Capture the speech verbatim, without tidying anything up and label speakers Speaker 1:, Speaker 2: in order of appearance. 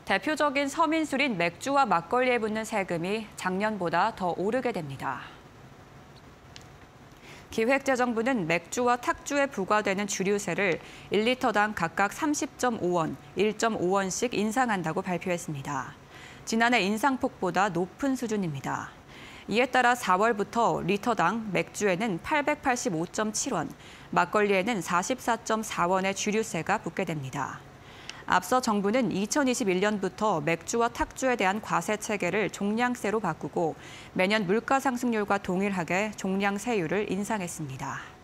Speaker 1: 대표적인 서민술인 맥주와 막걸리에 붙는 세금이 작년보다 더 오르게 됩니다. 기획재정부는 맥주와 탁주에 부과되는 주류세를 일 리터당 각각 삼십 점 오 원, 일 점 오 원씩 인상한다고 발표했습니다. 지난해 인상폭보다 높은 수준입니다. 이에 따라 사월부터 리터당 맥주에는 팔백팔십오 점 칠 원, 막걸리에는 사십사 점 사 원의 주류세가 붙게 됩니다. 앞서 정부는 이천이십일 년부터 맥주와 탁주에 대한 과세 체계를 종량세로 바꾸고 매년 물가 상승률과 동일하게 종량세율을 인상했습니다.